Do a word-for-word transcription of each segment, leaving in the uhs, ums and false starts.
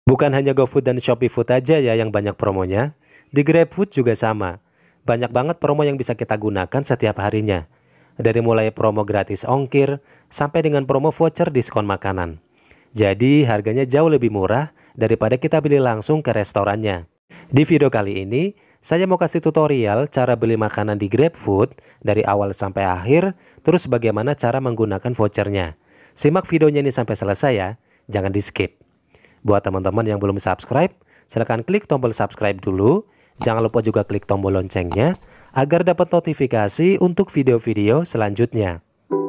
Bukan hanya GoFood dan Shopee Food aja ya yang banyak promonya, di GrabFood juga sama. Banyak banget promo yang bisa kita gunakan setiap harinya. Dari mulai promo gratis ongkir, sampai dengan promo voucher diskon makanan. Jadi harganya jauh lebih murah daripada kita beli langsung ke restorannya. Di video kali ini, saya mau kasih tutorial cara beli makanan di GrabFood dari awal sampai akhir, terus bagaimana cara menggunakan vouchernya. Simak videonya ini sampai selesai ya, jangan di skip. Buat teman-teman yang belum subscribe, silahkan klik tombol subscribe dulu. Jangan lupa juga klik tombol loncengnya, agar dapat notifikasi untuk video-video selanjutnya.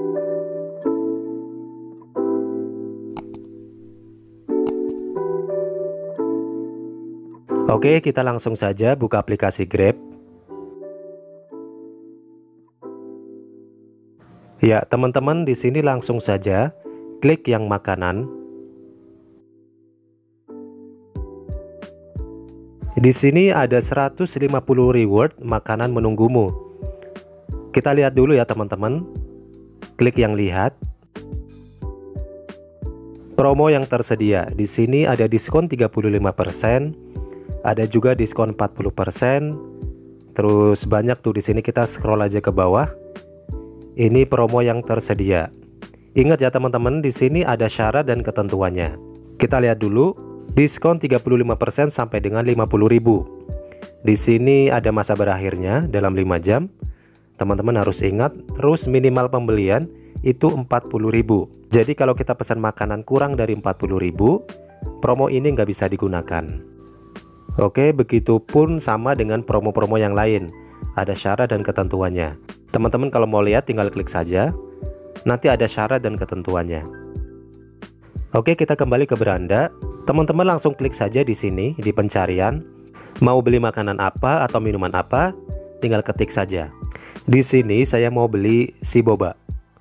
Oke, kita langsung saja buka aplikasi Grab. Ya, teman-teman di sini langsung saja klik yang makanan. Di sini ada seratus lima puluh reward makanan menunggumu. Kita lihat dulu ya teman-teman. Klik yang lihat. Promo yang tersedia. Di sini ada diskon tiga puluh lima persen. Ada juga diskon empat puluh persen. Terus banyak tuh di sini, kita scroll aja ke bawah. Ini promo yang tersedia. Ingat ya teman-teman, di sini ada syarat dan ketentuannya. Kita lihat dulu. Diskon tiga puluh lima persen sampai dengan lima puluh ribu. Di sini ada masa berakhirnya dalam lima jam. Teman-teman harus ingat, terus minimal pembelian itu empat puluh ribu. Jadi kalau kita pesan makanan kurang dari empat puluh ribu, promo ini nggak bisa digunakan. Oke, begitupun sama dengan promo-promo yang lain. Ada syarat dan ketentuannya. Teman-teman kalau mau lihat tinggal klik saja. Nanti ada syarat dan ketentuannya. Oke, kita kembali ke beranda. Teman-teman langsung klik saja di sini di pencarian. Mau beli makanan apa atau minuman apa, tinggal ketik saja. Di sini saya mau beli si boba.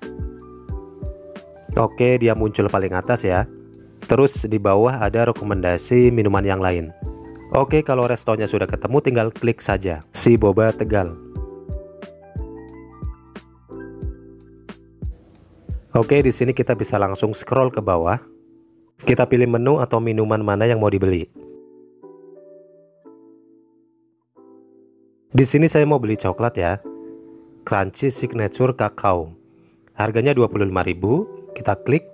Oke, dia muncul paling atas ya. Terus di bawah ada rekomendasi minuman yang lain. Oke, kalau restonya sudah ketemu tinggal klik saja si boba Tegal. Oke, di sini kita bisa langsung scroll ke bawah. Kita pilih menu atau minuman mana yang mau dibeli. Di sini saya mau beli coklat ya. Crunchy Signature Kakao. Harganya dua puluh lima ribu. Kita klik.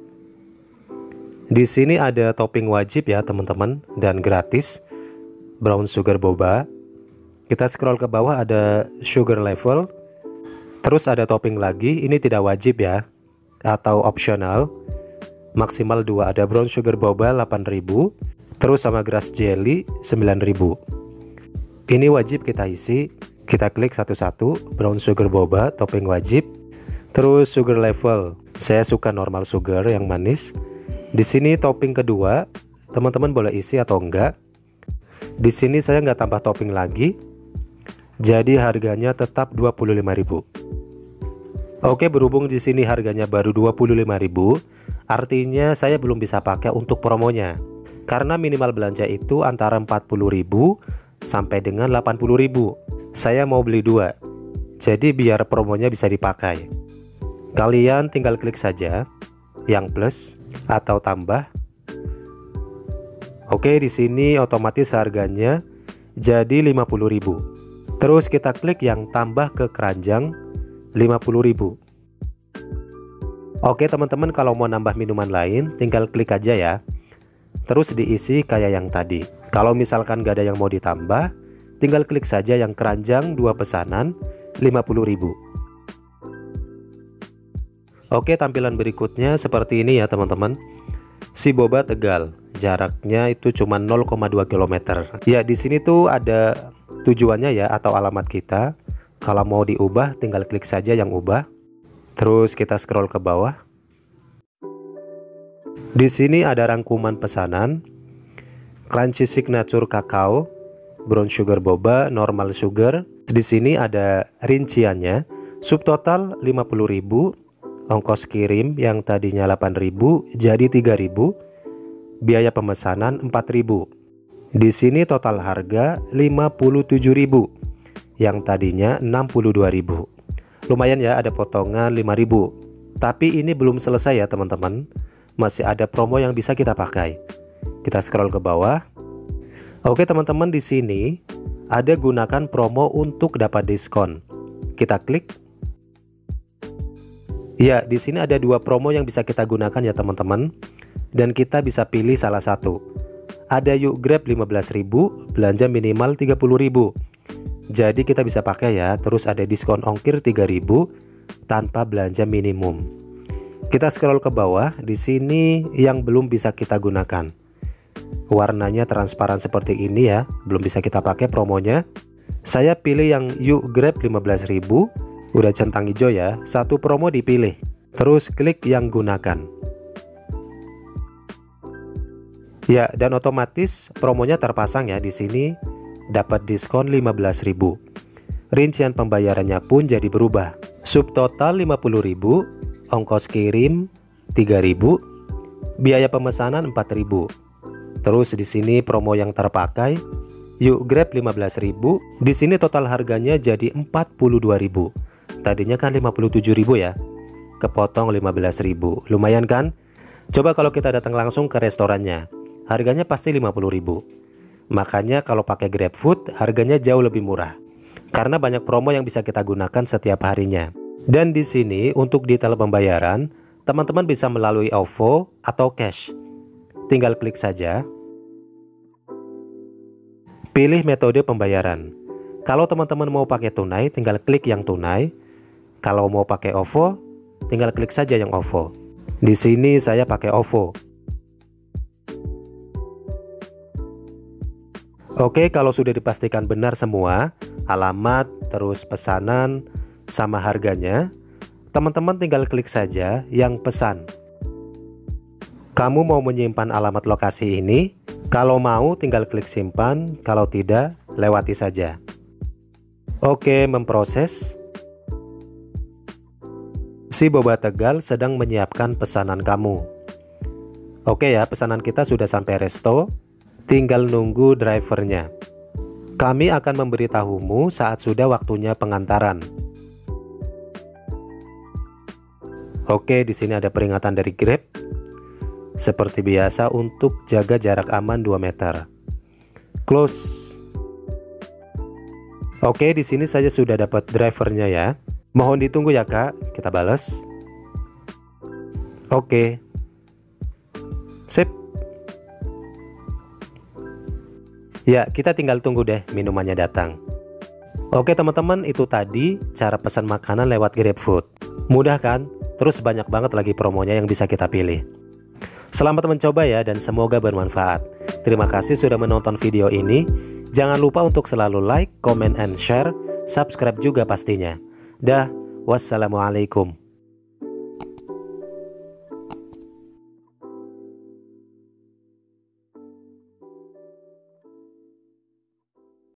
Di sini ada topping wajib ya teman-teman dan gratis. Brown sugar boba. Kita scroll ke bawah, ada sugar level. Terus ada topping lagi, ini tidak wajib ya, atau optional. Maksimal dua, ada brown sugar boba delapan ribu. Terus sama grass jelly sembilan ribu. Ini wajib kita isi. Kita klik satu-satu. Brown sugar boba topping wajib. Terus sugar level, saya suka normal sugar yang manis. Di sini topping kedua, teman-teman boleh isi atau enggak. Di sini saya nggak tambah topping lagi. Jadi harganya tetap dua puluh lima ribu. Oke, berhubung di sini harganya baru dua puluh lima ribu, artinya saya belum bisa pakai untuk promonya. Karena minimal belanja itu antara empat puluh ribu sampai dengan delapan puluh ribu. Saya mau beli dua. Jadi biar promonya bisa dipakai. Kalian tinggal klik saja yang plus atau tambah. Oke, di sini otomatis harganya jadi lima puluh ribu. Terus kita klik yang tambah ke keranjang lima puluh ribu. Oke teman-teman, kalau mau nambah minuman lain tinggal klik aja ya. Terus diisi kayak yang tadi. Kalau misalkan gak ada yang mau ditambah, tinggal klik saja yang keranjang dua pesanan lima puluh ribu. Oke, tampilan berikutnya seperti ini ya teman-teman. Si boba Tegal, jaraknya itu cuma nol koma dua kilometer. Ya, di sini tuh ada tujuannya ya atau alamat kita. Kalau mau diubah tinggal klik saja yang ubah. Terus kita scroll ke bawah. Di sini ada rangkuman pesanan. Crunchy Signature Kakao, Brown Sugar Boba, Normal Sugar. Di sini ada rinciannya. Subtotal lima puluh ribu. Ongkos kirim yang tadinya delapan ribu jadi tiga ribu. Biaya pemesanan empat ribu. Di sini total harga lima puluh tujuh ribu. Yang tadinya enam puluh dua ribu. Lumayan ya, ada potongan lima ribu. Tapi ini belum selesai ya teman-teman. Masih ada promo yang bisa kita pakai. Kita scroll ke bawah. Oke teman-teman, di sini ada gunakan promo untuk dapat diskon. Kita klik. Ya, di sini ada dua promo yang bisa kita gunakan ya teman-teman. Dan kita bisa pilih salah satu. Ada yuk Grab lima belas ribu, belanja minimal tiga puluh ribu. Jadi kita bisa pakai ya. Terus ada diskon ongkir tiga ribu tanpa belanja minimum. Kita scroll ke bawah. Di sini yang belum bisa kita gunakan. Warnanya transparan seperti ini ya, belum bisa kita pakai promonya. Saya pilih yang yuk Grab lima belas ribu, udah centang hijau ya, satu promo dipilih. Terus klik yang gunakan. Ya, dan otomatis promonya terpasang ya di sini, dapat diskon lima belas ribu. Rincian pembayarannya pun jadi berubah. Subtotal lima puluh ribu, ongkos kirim tiga ribu, biaya pemesanan empat ribu. Terus di sini promo yang terpakai, yuk Grab lima belas ribu. Di sini total harganya jadi empat puluh dua ribu. Tadinya kan lima puluh tujuh ribu ya. Kepotong lima belas ribu. Lumayan kan? Coba kalau kita datang langsung ke restorannya, harganya pasti lima puluh ribu. Makanya kalau pakai GrabFood harganya jauh lebih murah. Karena banyak promo yang bisa kita gunakan setiap harinya. Dan di sini untuk detail pembayaran, teman-teman bisa melalui O V O atau cash. Tinggal klik saja. Pilih metode pembayaran. Kalau teman-teman mau pakai tunai, tinggal klik yang tunai. Kalau mau pakai O V O, tinggal klik saja yang O V O. Di sini saya pakai O V O. Oke, kalau sudah dipastikan benar semua, alamat, terus pesanan, sama harganya, teman-teman tinggal klik saja yang pesan. Kamu mau menyimpan alamat lokasi ini? Kalau mau tinggal klik simpan, kalau tidak lewati saja. Oke, memproses. Si Boba Tegal sedang menyiapkan pesanan kamu. Oke ya, pesanan kita sudah sampai resto. Tinggal nunggu drivernya. Kami akan memberitahumu saat sudah waktunya pengantaran. Oke, di sini ada peringatan dari Grab. Seperti biasa untuk jaga jarak aman dua meter. Close. Oke, di sini saya sudah dapat drivernya ya. Mohon ditunggu ya Kak, kita balas. Oke. Sip. Ya, kita tinggal tunggu deh minumannya datang. Oke teman-teman, itu tadi cara pesan makanan lewat GrabFood. Mudah kan? Terus banyak banget lagi promonya yang bisa kita pilih. Selamat mencoba ya, dan semoga bermanfaat. Terima kasih sudah menonton video ini. Jangan lupa untuk selalu like, comment, and share. Subscribe juga pastinya. Dah, wassalamualaikum.